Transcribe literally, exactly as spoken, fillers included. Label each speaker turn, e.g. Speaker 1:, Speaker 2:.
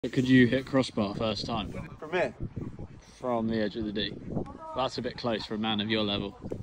Speaker 1: Could you hit crossbar first time?
Speaker 2: From here?
Speaker 1: From the edge of the D. That's a bit close for a man of your level.